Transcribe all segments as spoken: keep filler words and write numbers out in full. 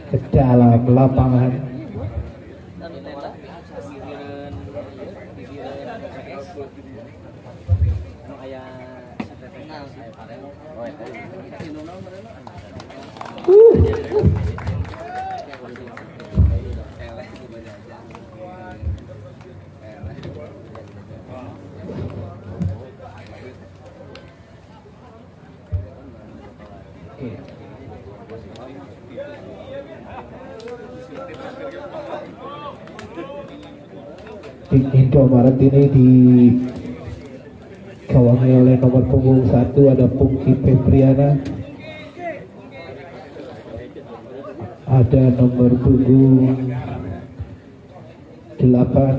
ke dalam lapangan. Tim Indomaret ini dikawangi oleh nomor punggung satu ada Pungki Febriana, ada nomor punggung delapan,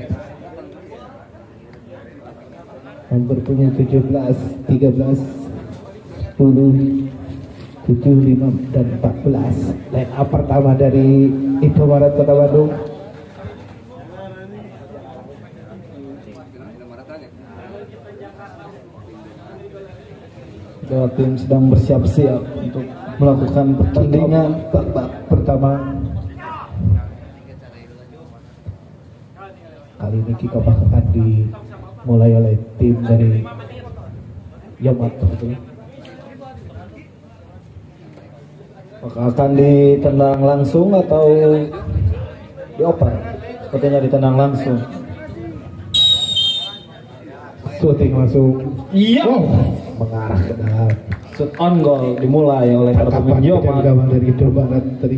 nomor punggung tujuh belas, tiga belas, sepuluh, tujuh, lima, dan empat belas. Line up pertama dari Indomaret Kota Bandung. Dua tim sedang bersiap-siap untuk melakukan pertandingan babak pertama. Kali ini kick off akan dimulai oleh tim dari Yomat. Apakah akan ditendang langsung atau dioper? Sepertinya ditendang langsung. Shooting langsung. Iya. Oh, mengarah ke dalam. Shoot on goal dimulai oleh para pemain Yomat. Gawang dari Indomaret tadi.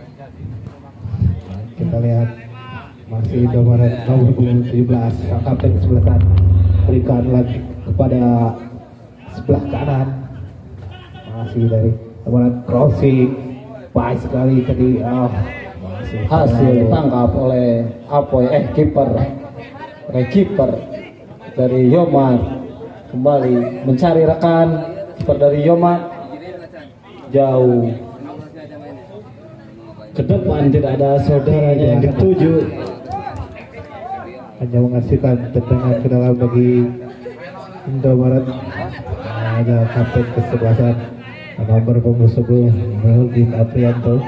Kita lihat masih Indomaret nomor punggung tujuh belas, sang kapten kesebelasan berikan lagi kepada sebelah kanan. Masih dari Indomaret crossing, baik sekali tadi. Oh, Hasil ditangkap oleh Apoy eh kiper, oleh kiper dari Yomat. Kembali mencari rekan, kiper dari Yomat jauh ke depan, tidak ada saudaranya yang dituju, hanya menghasilkan tendangan ke dalam bagi Indomaret. Ada kapten kesebelasan nomor punggung sepuluh Melvin Aprianto.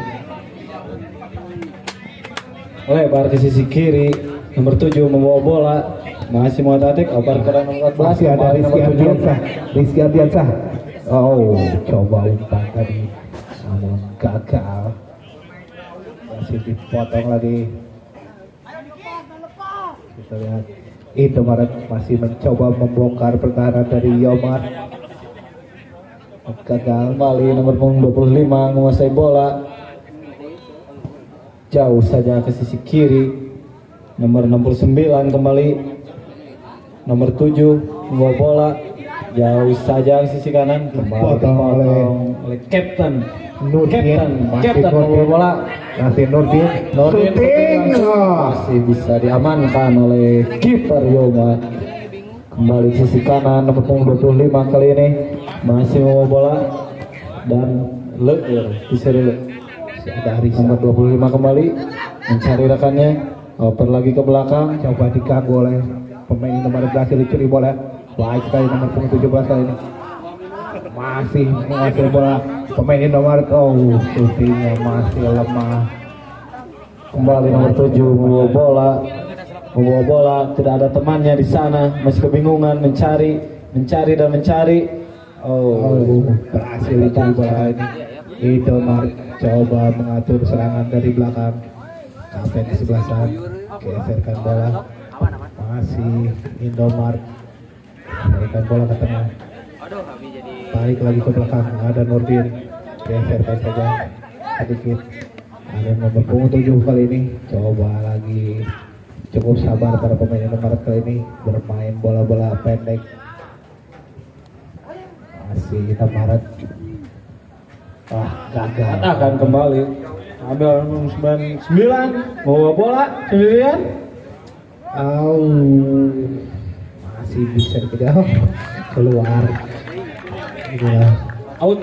lebar ke sisi kiri, nomor tujuh membawa bola, masih mau tatik, oper ke nomor empat belas, masih ada Rizky Ardiansah. Rizky Ardiansah. Oh, coba umpan tadi namun gagal. Masih dipotong lagi. Kita lihat Indomaret masih mencoba membongkar pertahanan dari Yomat. Gagal. Kembali nomor punggung dua puluh lima menguasai bola, jauh saja ke sisi kiri. Nomor enam puluh sembilan kembali, nomor tujuh membawa bola, jauh saja ke sisi kanan, kembali dipotong oleh, oleh Captain Nurdin. Captain membawa bola, masih Nurdin. Nurdin Shooting. masih bisa diamankan oleh kiper Yomat. Kembali ke sisi kanan, nomor punggung dua puluh lima kali ini masih membawa bola dan leher bisa dulu. Ada Arisa. Nomor dua puluh lima kembali mencari rekannya, oper lagi ke belakang, Coba diganggu oleh pemain nomor berhasil dicuri bola. Baik sekali nomor punggung tujuh belas kali ini. Masih menguasai bola pemain nomor, oh shootingnya masih lemah. kembali nomor tujuh membawa bola, membawa bola, tidak ada temannya di sana, masih kebingungan mencari, mencari dan mencari. Oh, Oh, berhasil dicuri bola ini. Indomaret coba mengatur serangan dari belakang. Kapten kesebelasan geserkan bola. Masih Indomaret berikan bola ke tengah. Balik lagi ke belakang, ada Nurdin, geserkan saja sedikit. Ada nomor punggung tujuh kali ini, coba lagi. Cukup sabar para pemain Indomaret kali ini bermain bola-bola pendek. Masih Indomaret. Ah, gagal. akan kembali ambil nomor sembilan puluh sembilan membawa bola sendirian. Oh, masih bisa tidak keluar. Inilah Out.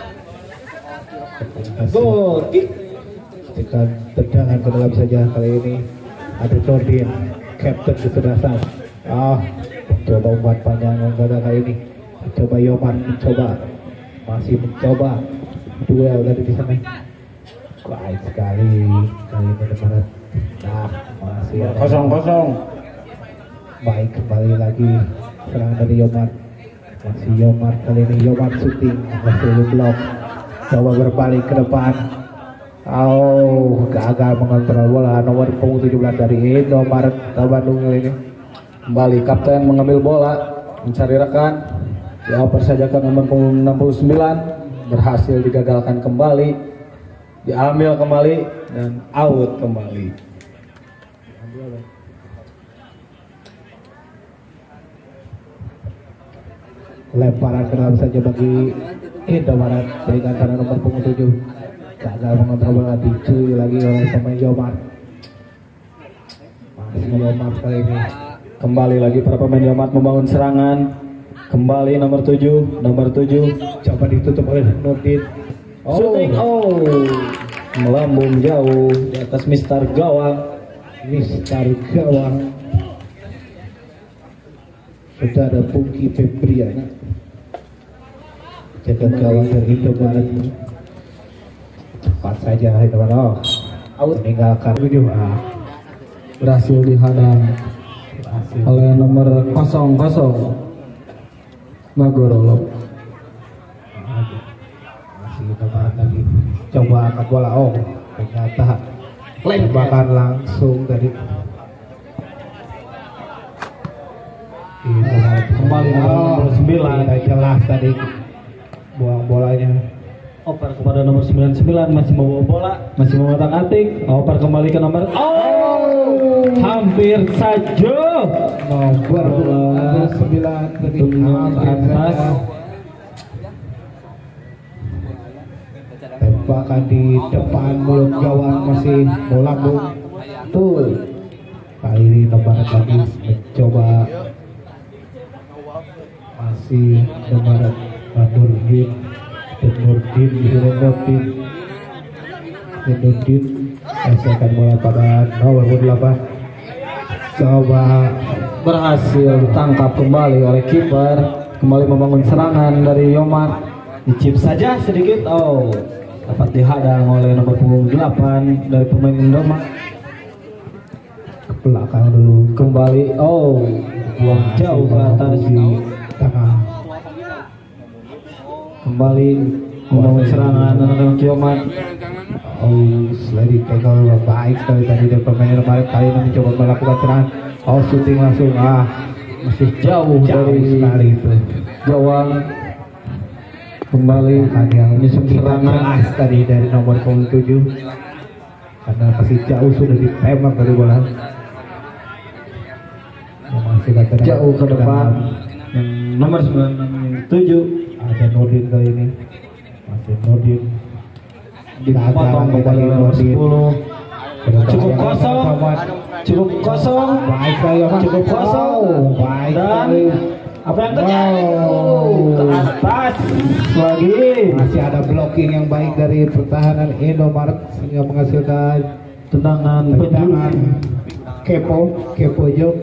Gol kick. tekan tendangan ke dalam saja kali ini. Ada Nurdin, kapten kesebelasan. Ah, coba umpan panjang gagal kali ini. Coba Yoman mencoba, masih mencoba duel dari di sana. Baik sekali kali ini Indomaret. Nah, masih ada- Kosong kosong. Baik, kembali lagi serangan dari Yomar. Masih Yomar kali ini Yomar shooting masih blok. Coba berbalik ke depan. Oh, gagal mengontrol bola. Nomor punggung tujuh belas dari Indomaret Bandung kali ini. Kembali kapten mengambil bola, mencari rekan. Dioper saja ke nomor punggung enam puluh sembilan, berhasil digagalkan kembali, diambil kembali dan out kembali. Lemparan ke dalam saja bagi Indomaret dari antara nomor punggung tujuh. Gagal mengontrol bola, dicuri lagi oleh pemain Yomar. Masih Yomar kali ini. Kembali lagi para pemain Yomar membangun serangan. Kembali nomor tujuh, nomor tujuh. Coba ditutup oleh Nurdin. Shooting, oh, melambung jauh di atas Mister Gawang. Mister Gawang. Saudara Pungki Febriana. Jaga gawang dari Indomaret. Cepat saja Indomaret. Oh, out meninggalkan tujuh. Ah, Berhasil dihadang berhasil. oleh nomor nol nol. Magorolo. Masih Indomaret lagi. Coba angkat bola. Oh, ternyata tembakan langsung dari Indomaret. Kembali nomor enam puluh sembilan. Tidak jelas tadi buang bolanya. Oper kepada nomor sembilan puluh sembilan, masih membawa bola, masih mengotak-atik. Oper kembali ke nomor, oh, hampir saja Nomor sembilan dari atas. tembakan di depan mulut gawang masih melambung. Tuh, Kali ini Indomaret lagi mencoba, masih Indomaret. Nurdin dan Nurdin dan Nurdin dan Nurdin menyelesaikan bola pada nomor delapan. Coba berhasil ditangkap kembali oleh kiper. Kembali membangun serangan dari Yomar. Dicip saja sedikit, oh, dapat dihadang oleh nomor punggung delapan dari pemain Indomaret. ke belakang dulu, Kembali, oh, buang jauh ke atas. di tengah. Kembali membangun serangan anak-anak Yomar. Oh, selain tackle baik sekali tadi dari pemain Indomaret. Kali ini mencoba melakukan serangan. Oh, shooting langsung. Ah, Masih jauh, jauh dari sekali itu. gawang. Kembali Kan yang menyusun tidak serangan. jelas tadi dari nomor punggung tujuh, karena masih jauh sudah ditembak dari bola. Masih Jauh ke depan. Yang nomor sembilan puluh tujuh ada Nurdin kali ini. Masih Nurdin. dipotong kembali oleh nomor sepuluh. Cukup kosong, cukup kosong, Baik sekali, cukup kosong, Baik dan sekali. apa yang terjadi? Wow. Ke atas lagi. Masih ada blocking yang baik dari pertahanan Indomaret sehingga menghasilkan Tendangan tendangan penjuru. kepo kepo jok.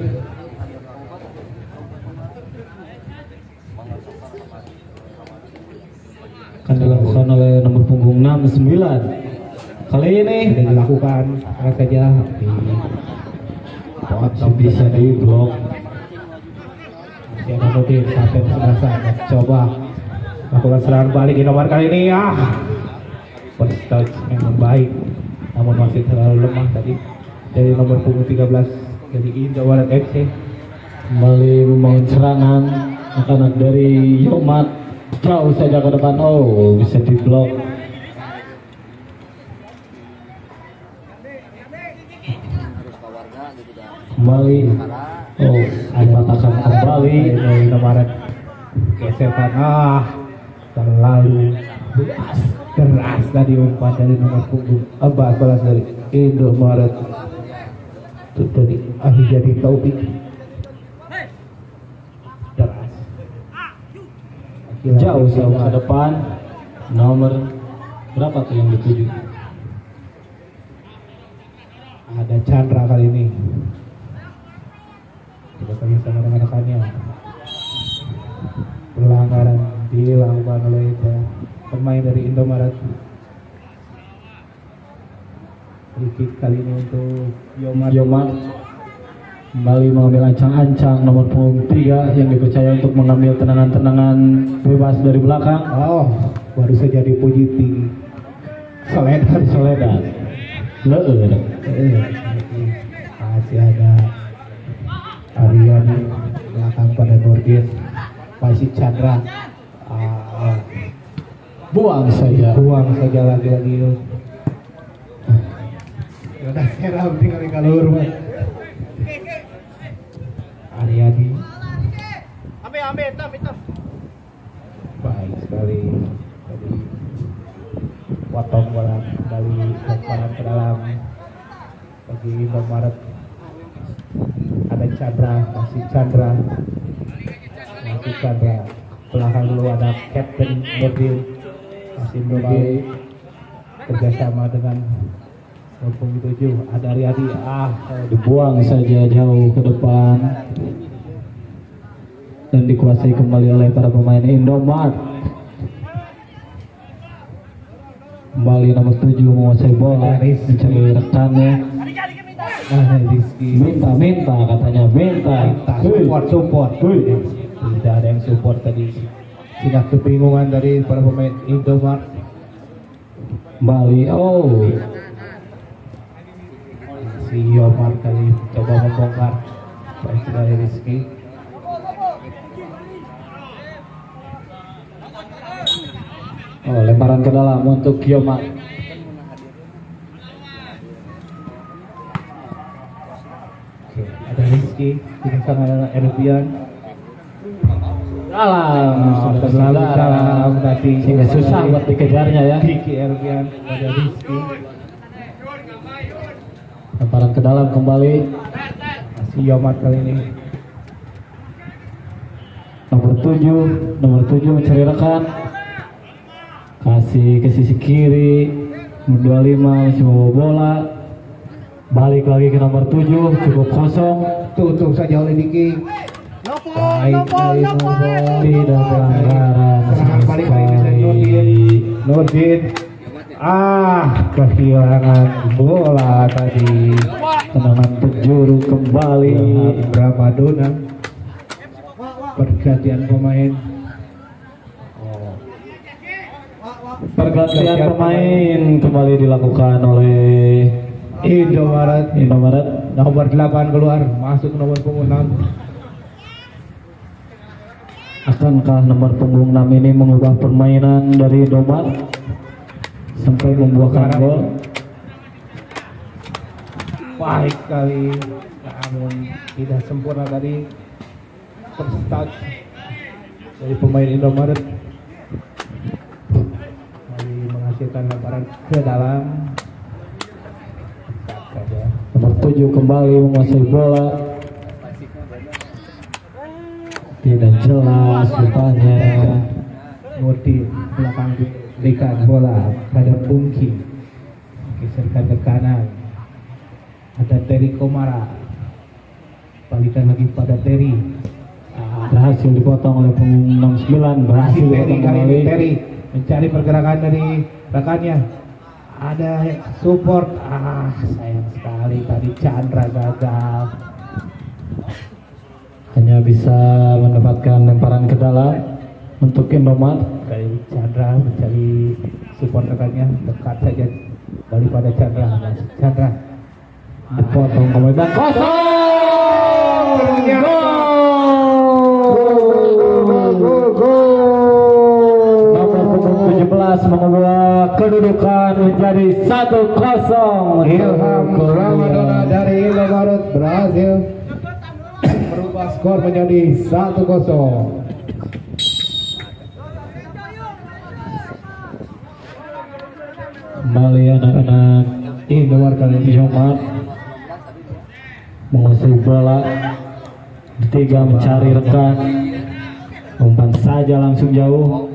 Akan dilakukan oleh nomor punggung enam puluh sembilan. Kali ini Sudah dilakukan karena saja di potong bisa di blok. Masih ada Nurdin sampai sebelah sana. Coba lakukan serangan balik Indomaret kali ini. Ah, first touch memang baik, namun masih terlalu lemah tadi dari nomor punggung tiga belas dari Indomaret F C. Kembali membangun serangan anak-anak dari Yomar. Jauh saja ke depan, oh, bisa di blok. Kembali, oh, dipatahkan kembali. Dari Indomaret geserkan, ah, terlalu keras keras tadi umpan dari nomor punggung empat belas dari Indomaret. Itu dari akhir jadi Taufik. Keras. Jauh jauh ke depan. Nomor berapa tuh yang dituju? Ada Chandra kali ini. Tidak lagi sama dengan rekannya. Pelanggaran dilakukan oleh pemain dari Indomaret. Free kali ini untuk Yomar. Yomar kembali mengambil ancang-ancang nomor punggung tiga yang dipercaya untuk mengambil tendangan-tendangan bebas dari belakang. Oh, baru saja dipuji tinggi. Soledad, Soledad. Leer. Eh, masih ada Ariani belakang pada Nurdin. Masih Chandra. Ah, Buang saja. buang saja lagi-lagi. Udah seram tinggal di kalur. Ariani. Ambil, ambil, hitam, hitam. Baik sekali. Tadi potong bola dari lemparan ke dalam bagi Indomaret. Ada Chandra, masih Chandra, masih Chandra. Belakang dulu ada Captain Nurdin, masih Nurdin kerjasama dengan nomor punggung tujuh. Ada Riyadi. Ah, Dibuang saja jauh ke depan dan dikuasai kembali oleh para pemain Indomart. Kembali nomor tujuh menguasai bola, mencari rekannya. ah, Rizky. Minta-minta katanya, minta. Minta support, support. Tidak ada yang support tadi. Tidak kebingungan dari para pemain Indomart. Kembali, oh, Si Yomar kali coba membongkar. Baik dari Rizky. oh lemparan ke dalam untuk Yomar. Oke, ada Rizky. Ini sangat ada Erbian. Dalam, Ah, sudah terlalu dalam. dalam tadi. Sehingga susah buat dikejarnya ya. Kiki Erbian pada Rizky. Lemparan ke dalam kembali. Masih Yomar kali ini. Nomor tujuh, nomor tujuh mencari rekan. Kasih ke sisi kiri. Nomor dua puluh lima masih membawa bola. Balik lagi ke nomor tujuh, cukup kosong. Tutup saja oleh Diki. Baik dari Nurdin. Tidak pelanggaran Serangan sama balik lagi dari Nurdin. sekali. Nurdin. Ah, kehilangan bola tadi. Tendangan penjuru kembali. Berapa Dona? Pergantian pemain. Oh, Pergantian pemain kembali dilakukan oleh Indomaret. Indomaret. Nomor delapan keluar, masuk nomor punggung enam. Akankah nomor punggung enam ini mengubah permainan dari Indomaret sampai membuahkan gol? Baik sekali, namun tidak sempurna tadi. First touch dari pemain Indomaret. Kali menghasilkan lemparan ke dalam. Sat saja. Nomor tujuh kembali menguasai bola. Tidak jelas rupanya. Nurdin belakang berikan bola pada Bungki, geserkan ke kanan. Ada Terry Komara, balikan lagi pada Terry. Ah, Berhasil dipotong oleh punggung enam puluh sembilan. Berhasil Terry dipotong kali ini kembali. Terry mencari pergerakan dari rekannya. Ada support. Ah, sayang sekali tadi Chandra gagal. Hanya bisa mendapatkan lemparan ke dalam untuk Indomaret. Dari Chandra mencari support rekannya, dekat saja balik pada Chandra. Masih Chandra. Dipotong kembali dan kosong. Nomor punggung tujuh belas mengubah kedudukan menjadi satu kosong. Ilham Ramadana dari Indomaret berhasil merubah skor menjadi satu kosong. Kembali anak-anak Indomaret kali ini Indomaret menguasai bola. Tiga mencari rekan, umpan saja langsung jauh.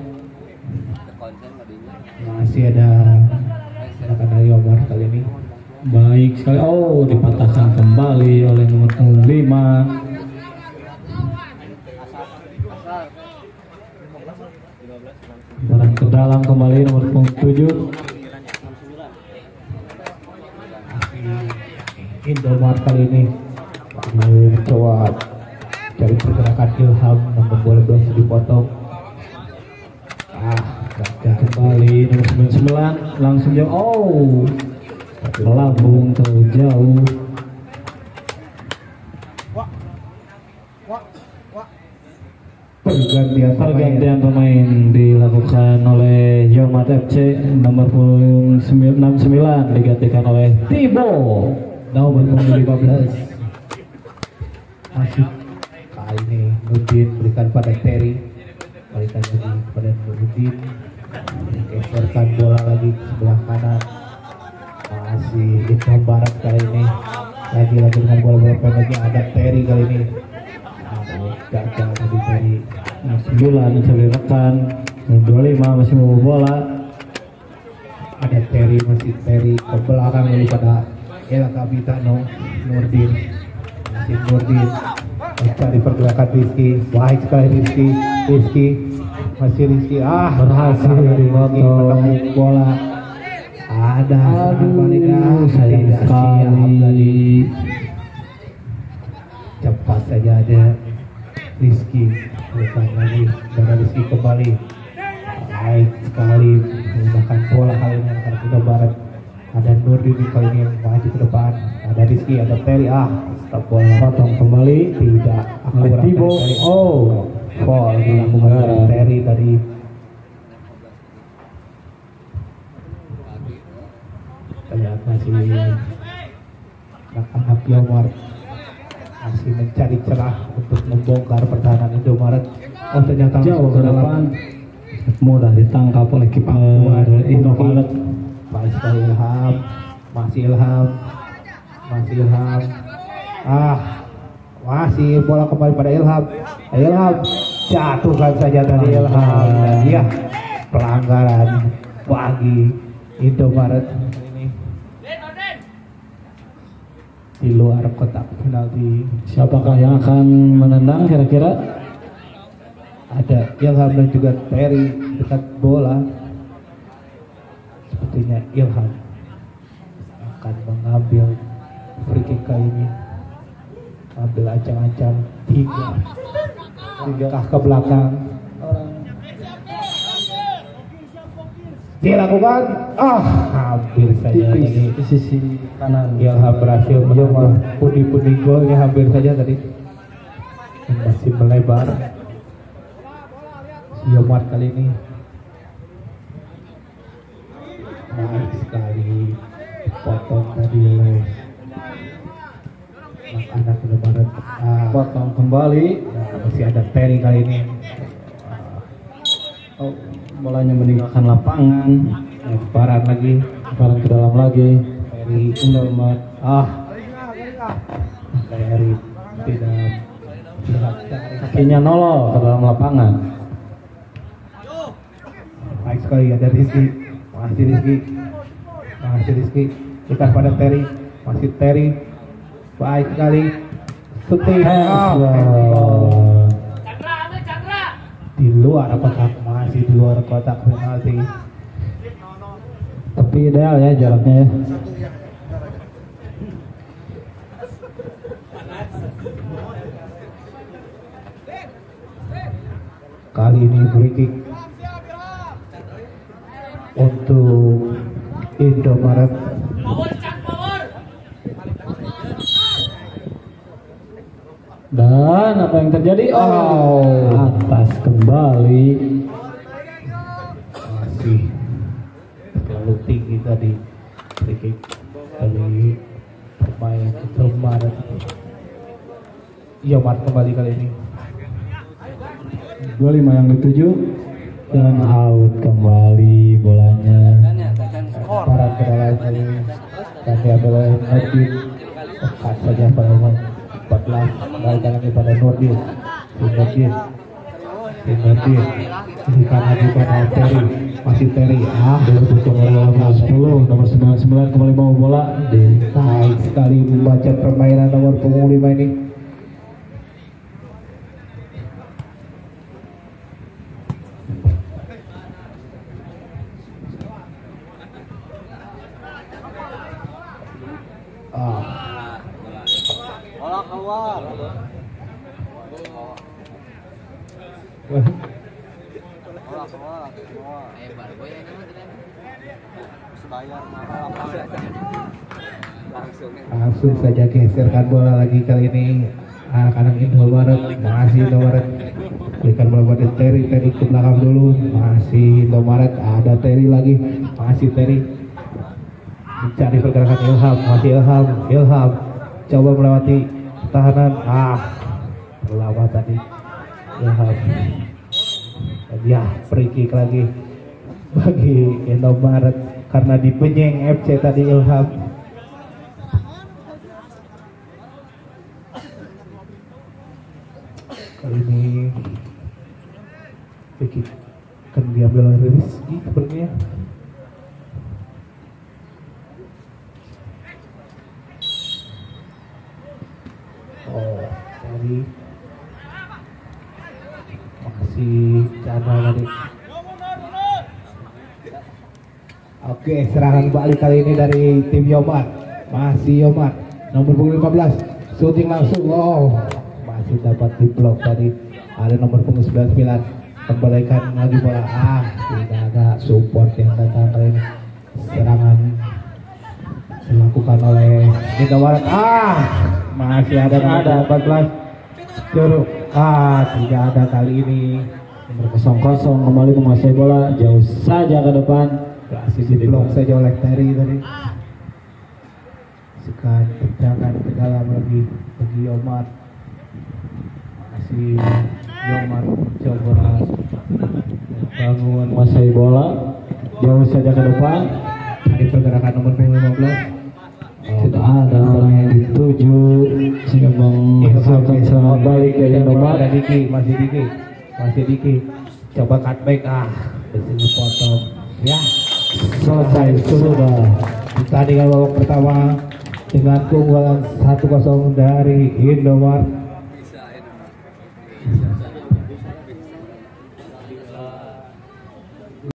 masih ada rekan dari Omar kali ini. Baik sekali. Oh, dipatahkan kembali oleh nomor punggung lima. Barang ke dalam kembali nomor punggung tujuh. Indomart kali ini mencoba cari pergerakan Ilham, namun bola berhasil dipotong. Ah, gagal. Kembali nomor sembilan puluh sembilan langsung jauh. Oh, melambung terlalu jauh. Pergantian pemain. Pergantian pemain dilakukan oleh Yomat F C nomor enam puluh sembilan digantikan oleh Tibo nomor lima belas. Masih kali ini Nurdin berikan pada Terry, berikan lagi kepada Nurdin, geserkan bola lagi ke sebelah kanan. Masih Intom Barat kali ini lagi lagi dengan bola-bola pendek, ada Terry kali ini. Aduh, gagal tadi Terry. sembilan mencari rekan dua puluh lima masih mau bola. Ada Terry, masih Terry ke belakang lalu pada El Capitano Nurdin. Masih Nurdin mencari pergerakan Rizky, baik sekali Rizky. Rizky masih Rizky, ah Berhasil dipotong. menembus bola. Ada Aduh, sayang tidak siap sekali. tadi. Cepat saja ada Rizky, bukan lagi dari Rizky kembali. Baik sekali menggunakan bola kali ini akan ke barat. Ada Nurdin kali ini yang maju ke depan. Ada Rizky, ada Terry, ah stop bola. Potong kembali Tidak oleh akurat Tibo. dari Terry. Oh, Foul dilakukan pelanggaran. oleh Terry tadi. Terlihat masih anak-anak Indomaret masih mencari celah untuk membongkar pertahanan Indomaret. Oh ternyata jauh ke depan, mudah ditangkap oleh kiper Indomaret. Baik sekali Ilham, masih Ilham, masih Ilham. Ah, masih bola kembali pada Ilham. Ilham jatuhkan saja tadi Ilham. Dan dia pelanggaran bagi Indomaret ini di luar kotak penalti. Siapakah yang akan menendang kira-kira? Ada Ilham dan juga Terry dekat bola. Sepertinya Ilham akan mengambil free kick kali ini. Ambil ancang-ancang tiga tiga ke belakang. Dilakukan, ah hampir saja tadi Di sisi kanan. Ilham berhasil menambah pundi-pundi golnya, hampir saja tadi. Masih melebar. Yomar kali ini baik sekali potong tadi oleh anak-anak Indomaret. Ah, Potong kembali. nah, masih ada Terry kali ini. Oh, bolanya meninggalkan lapangan. Lemparan lagi, Lemparan ke dalam lagi. Terry Indomaret. ah Terry tidak tidak dari Kakinya nolol ke dalam lapangan. baik sekali ada Rizky, masih Rizky, masih Rizky, kita pada Terry, masih Terry, baik sekali, shooting, ah, handball. Di luar kotak, masih di luar kotak penalti. Tapi ideal ya jaraknya ya. Kali ini free kick untuk Indomaret. Dan apa yang terjadi? Oh, atas kembali. Masih terlalu tinggi tadi free kick dari pemain Indomaret. Indomaret kembali kali ini. dua puluh lima yang dituju dan out kembali bolanya. Para kedalaman kali ini kami adalah Nurdin, dekat saja pada nomor empat belas, balik lagi pada Nurdin. Si Nurdin, si Nurdin, berikan lagi pada Terry, masih Terry. Ah, Dibutuhkan oleh nomor sepuluh, nomor sembilan puluh sembilan kembali mau bola. baik sekali membaca permainan nomor punggung lima ini. Ah, Langsung saja geserkan bola lagi kali ini anak-anak Indomaret. Masih Indomaret berikan bola pada Terry. Terry ke belakang dulu, masih Indomaret, ada Terry lagi, masih Terry mencari pergerakan Ilham. Masih Ilham, Ilham coba melewati pertahanan, ah terlambat tadi Ilham. Dan ya free kick lagi bagi Indomaret karena dipenyeng F C tadi Ilham. Kali ini free kick akan diambil oleh Rizky sepertinya. Oh, dari masih Chandra tadi. Oke, serangan balik kali ini dari tim Yomar. Masih Yomar, nomor punggung lima belas, shooting langsung. Oh, masih dapat diblok tadi. Ada nomor punggung sembilan puluh sembilan, kembalikan lagi bola. Ah, tidak ada support yang datang kali ini. Serangan dilakukan oleh Indomaret. Ah, masih ada ada empat belas Curug. Ah, tidak ada kali ini. Nomor kosong kosong kembali menguasai bola jauh saja ke depan. Masih diblok saja oleh Terry tadi. Sekarang tendangan ke dalam lagi bagi Yomar. Masih Yomar coba bangun Menguasai bola jauh saja ke depan. dari pergerakan nomor lima belas. Tidak ada bola yang dituju sehingga menghasilkan serangan balik ke Indomaret. Ada Diki, masih Diki, masih Diki. Coba cutback, ah, disini potong. Ya, Selesai sudah. pertandingan babak pertama dengan keunggulan satu kosong dari Indomaret.